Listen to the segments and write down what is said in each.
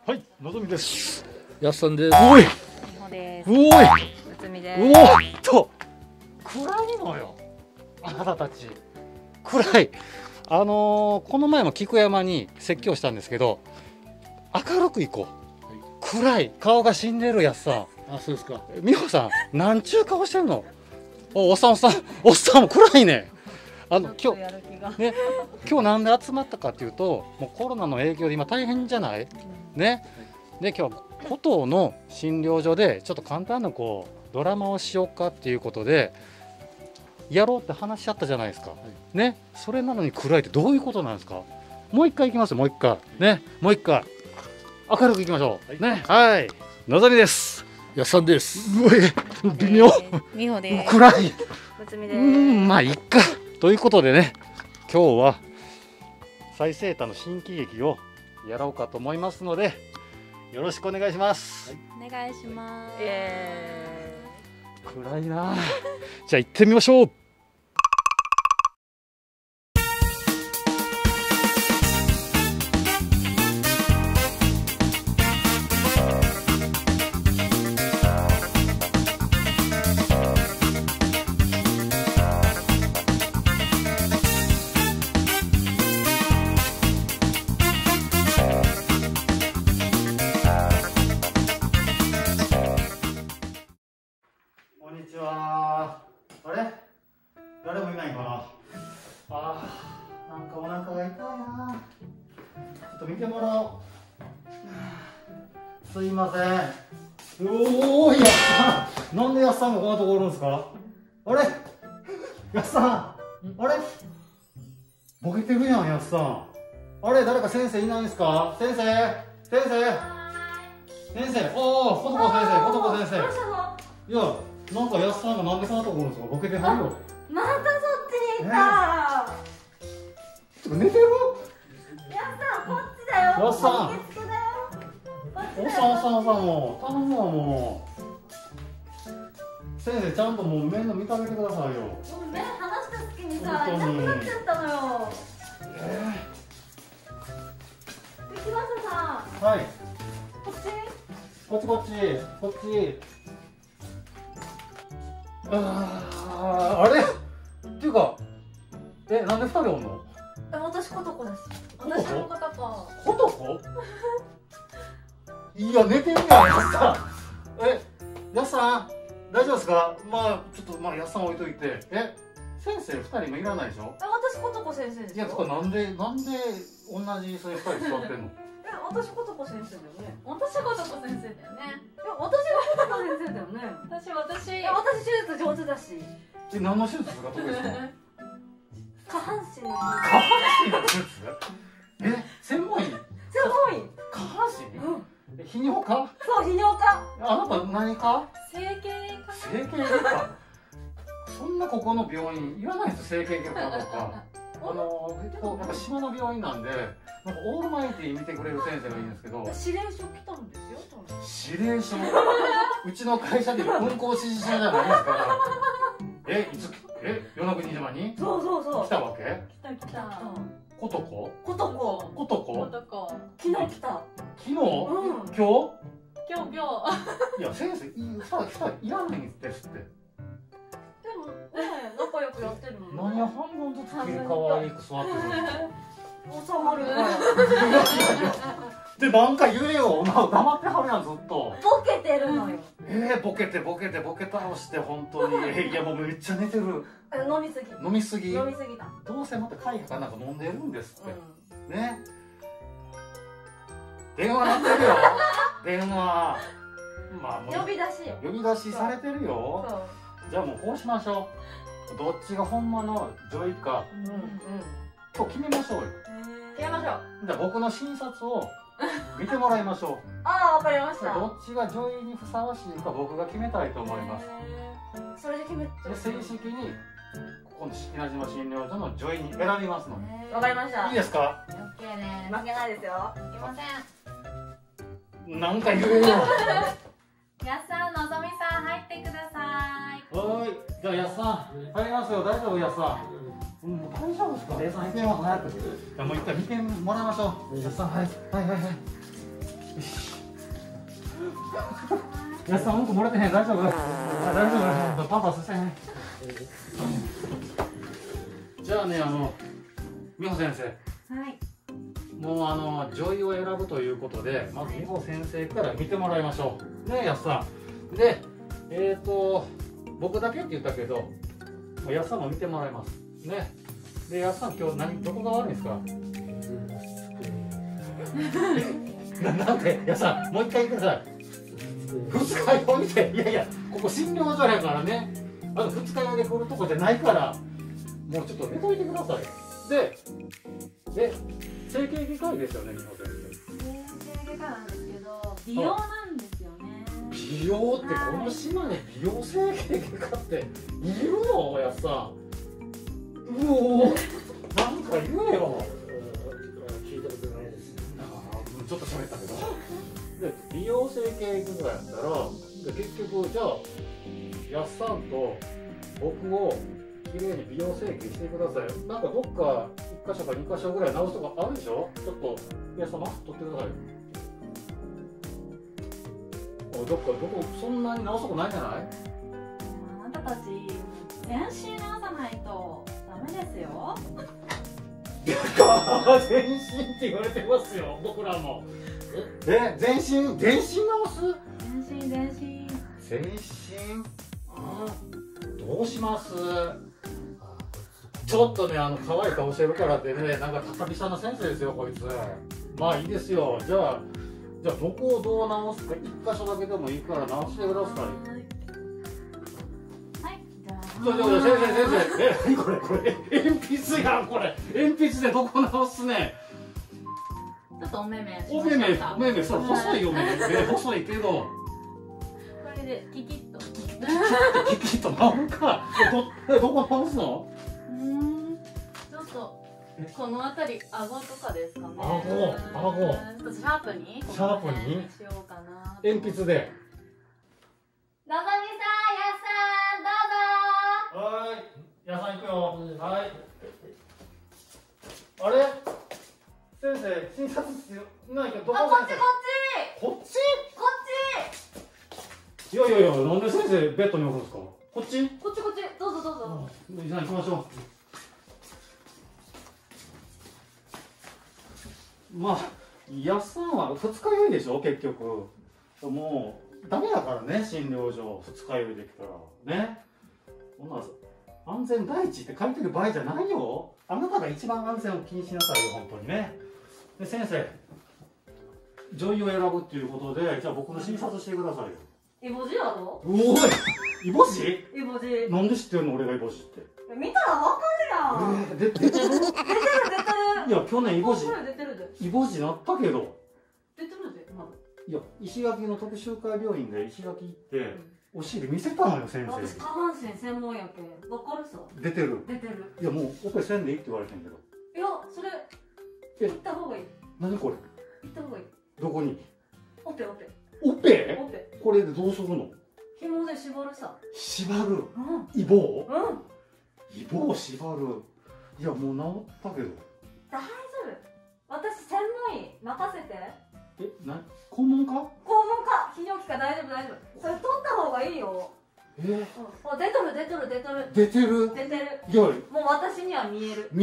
はい、のぞみです。やっさんです。 おい。みほです。 おい。 うつみです。 おっと。暗いのよ。あなたたち。暗い。この前も菊山に説教したんですけど、明るく行こう。はい、暗い。顔が死んでるやっさん。 あ、そうですか。 美穂さん、なんちゅう顔してんの。おっさんも暗いね。今日ね、今日なんで集まったかというと、もうコロナの影響で今大変じゃない？ね。で今日は古東の診療所でちょっと簡単なドラマをしようかっていうことでやろうって話し合ったじゃないですか。ね。それなのに暗いってどういうことなんですか？もう一回いきますよ。もう一回ね。もう一回明るくいきましょう。ね。はい。のぞみです。 やっさんです。 微妙。 みほです。 暗い。 うつみです。 まあいっか。ということでね、今日は最西端の新喜劇をやろうかと思いますので、よろしくお願いします。 お願いします。 暗いな。じゃあ行ってみましょう。こんにちは。あれ？誰もいないかな。なんかお腹が痛いな。ちょっと見てもらおう。すいません。おーい、やっさん。なんでやっさんがこんなとこおるんですか？あれ？やっさん。あれ？ボケてるやん、やっさん。あれ、誰か先生いないんですか？先生。おお、ことこ先生。いや。なんかやっさんがなんでこんなとこおるんですか？ボケてはるよ。 またそっちに行った。 ちょっと寝てる？ やっさん、こっちだよ。 やっさん。 受付だよ。 おっさんもう頼むわもう。先生ちゃんともう面倒見てあげてくださいよ。 もう目離した隙にさ、いなくなっちゃったのよ。木下さん。 はい。こっち。あれ？っていうか、なんで2人おんの？ 私ことこです。私の方か。 ことこ？いや寝てるやん、やっさん。やっさん大丈夫ですか？ちょっとやっさん置いといて。先生2人もいらないでしょ？ 私ことこ先生ですよ。 いや、なんで同じそれ2人座ってんの？ 私ことこ先生だよね。私ことこ先生だよね。私がことこ先生だよね。私手術上手だし。 何の手術が得意ですか？ 下半身の。 下半身の手術？専門医？下半身？泌尿科？ そう、泌尿科。 あなた何科？ 整形外科？そんなここの病院いらないですよ、整形外科とか。やっぱ島の病院なんで、なんかオールマイティー見てくれる先生がいいんですけど。 指令書来たんですよ。 指令書？うちの会社で運行指示書じゃないですから。いつ？夜中2時前に？ そう。 来たわけ？ 来た。 ことこ？ 昨日来た。 昨日？今日。いや先生、2人いらないんですって。 でも仲良くやってるのに。 何や半分ずつ切り可愛く座ってる。 収まるから。 でなんか言えよ。黙ってはるやんずっと。 ボケてるのよ。 ボケ倒して本当に。いやもうめっちゃ寝てる。飲みすぎだ。どうせまた会議かなんか飲んでるんですって。ね。電話鳴ってるよ。電話。 呼び出しされてるよ。じゃあもうこうしましょう。どっちがほんまの女医か。今日決めましょうよ。 じゃあ僕の診察を見てもらいましょう。 わかりました。 どっちが女医にふさわしいか僕が決めたいと思います。 それで決めて。 正式にここの式名島診療所の女医に選びますので。 わかりました。 いいですか？ オッケーね。負けないですよ。いけません。 なんか言えよ。 やっさん、のぞみさん入ってください。 はい。じゃあやっさん入りますよ。大丈夫やっさん。大丈夫ですか？やっさん入ってます。早く。じゃあもう一回見てもらいましょう。やっさんはい。 やすさんうんこ漏れてへん、大丈夫？大丈夫、パンパスしてへん。じゃあね、美穂先生、 はい、 もう女医を選ぶということで、まず美穂先生から見てもらいましょうね、やすさん。で僕だけって言ったけど、もうやすさんも見てもらいますね。で、やすさん今日どこが悪いんですか？なんて、やすさんもう一回言ってください。二日酔いで、いやいや、ここ診療所やからね、二日酔いで来るとこじゃないから、もうちょっと寝といてください。で、整形外科医ですよね、美穂先整形外科なんですけど、美容なんですよね。 美容ってこの島で美容整形外科っているの？やっさん。うおー、なんか言えよ。 聞いたことないです。 ちょっと喋ったけど。で、美容整形外科やったら、結局じゃあやっさんと僕を綺麗に美容整形してください。なんかどっか1箇所か2箇所ぐらい直すとかあるでしょ？ちょっとやっさんマスク取ってくださいよ。どこそんなに直すとこないんじゃない？ あなたたち全身直さないとダメですよ。 全身って言われてますよ、僕らも。全身直す？ 全身。 どうします？ちょっとね、可愛い顔してるからってね、なんか高飛車な先生ですよ、こいつ。まあいいですよ。じゃあどこをどう直すか、1箇所だけでもいいから直してください。 はい、じゃあ。 先生、何これ、鉛筆やん、これ。鉛筆でどこ直すね。 ちょっとお目目。 それ細いよ、細いけど。 これでキキッと。 キキッと直るか。どこ直すの？ ちょっと。この辺り、顎とかですかね。 顎。 ちょっとシャープにしようかな。 鉛筆で。 のぞみさん、やっさん、どうぞ。 はい、やさん行くよ。はい。あれ？先生、診察室ないけど、どこ？ こっち。 いや、なんで先生ベッドに置くんですか？こっち、 どうぞ。 じゃあ行きましょう。まあ、やっさんは二日酔いでしょ、結局。もうダメだからね、診療所二日酔いできたらね。ほんなら安全第一って書いてる場合じゃないよ。あなたが一番安全を気にしなさいよ、本当にね。で、先生、女医を選ぶっていうことで、じゃあ僕の診察してくださいよ。 イボジやろ？ おい、イボジ？ イボジ。 なんで知ってるの、俺がイボジって。 見たらわかるやん。 出てる。いや、去年イボジなったけど。 出てるで、まだ。 いや、石垣の特集会病院で石垣行って、お尻見せたのよ、先生。 私下半身専門やけん。わかるさ。 出てる。いや、もうオペせんでいいって言われてんけど。 いや、それ行った方がいい。 何これ？ 行った方がいい。 どこに？ オペ。 これでどうするの？ 紐で縛るさ。 縛る？イボを？イボを縛る。いや、もう治ったけど。 大丈夫。私専門医任せて。 肛門科？ 泌尿器科、大丈夫。それ取った方がいいよ。出とる。 出てる。いや、 もう私には見える。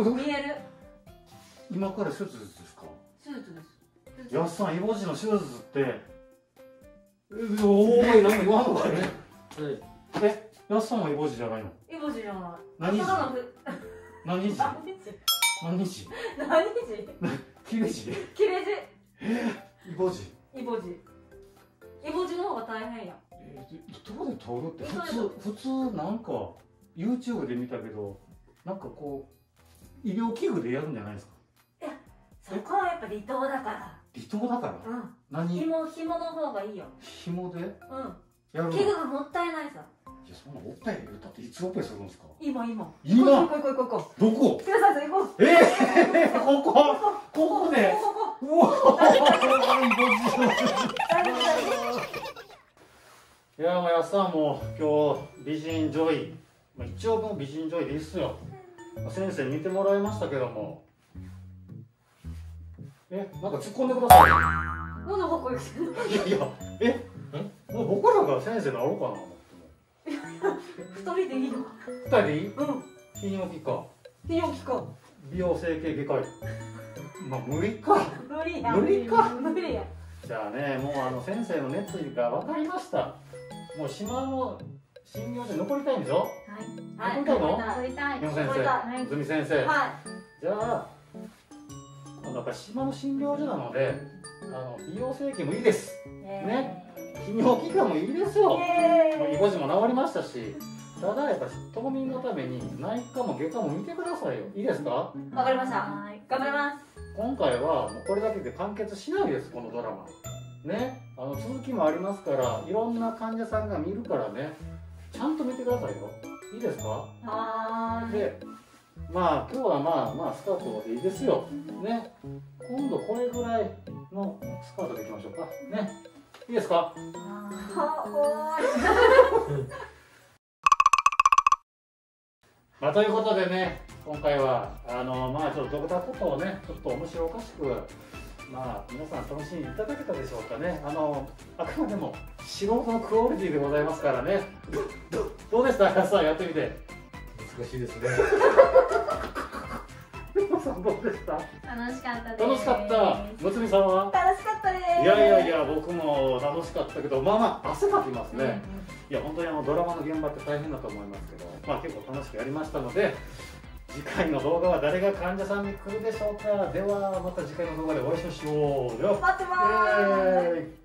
今から手術ですか？ 手術です。 やっさん、イボジの手術って、おーい、なんか言わんのかね。やっさんはイボジじゃないの？ イボジじゃない。 何日？切れ字？イボジの方が大変や。 どこで取るって普通なんか YouTube で見たけど、なんかこう医療器具でやるんじゃないですか？ いや、そこはやっぱ離島だから。紐の方がいいよ。 紐で？やるの？ 器具がもったいないさ。 いや、そんなオペだっていつオペするんですか？ 今。 どこ？ここで。うわ。いや、もうやっさんも今日美人女医、一応もう美人女医でいいっすよ。先生見てもらいましたけども、なんか突っ込んでください。 なんで僕行くの？ いやいや、もう僕らが先生になろうかなと思っても。 二人でいいの？ 二人でいい？ うん。 泌尿器科、 泌尿器科。 美容整形外科医。まあ無理か。 無理や。 無理か。 無理や。 じゃあね、もう先生の熱意が分かりました。もう島の診療所残りたいんでしょ？ はい。 残りたいの？ 残りたい。 日本先生、ズミ先生。 はい。 じゃあ、やっぱり島の診療所なので、美容整形もいいです。ね。泌尿器科もいいですよ。もうイボ痔も治りましたし。ただやっぱ冬眠のために内科も外科も見てくださいよ。いいですか？ わかりました。頑張ります。 今回はもうこれだけで完結しないです、このドラマ。ね、続きもありますから、いろんな患者さんが見るからね、ちゃんと見てくださいよ。いいですか？で、まあ今日はまあスカートでいいですよ。ね、今度これぐらいのスカートでいきましょうか。ね、いいですか？まあ、ということでね、今回はまあちょっと独特ことをね、ちょっと面白おかしく、まあ皆さん楽しんでいただけたでしょうかね。あくまでも素人のクオリティでございますからね。どうでした？さあやってみて。 難しいですね。 皆さんどうでした？ 楽しかったです。 楽しかった。むつみさんは？ 楽しかったです。 いやいや僕も楽しかったけど、まあ汗かきますね。いや本当にドラマの現場って大変だと思いますけど、まあ結構楽しくやりましたので、次回の動画は誰が患者さんに来るでしょうか。ではまた次回の動画でお会いしましょう。では待ってます。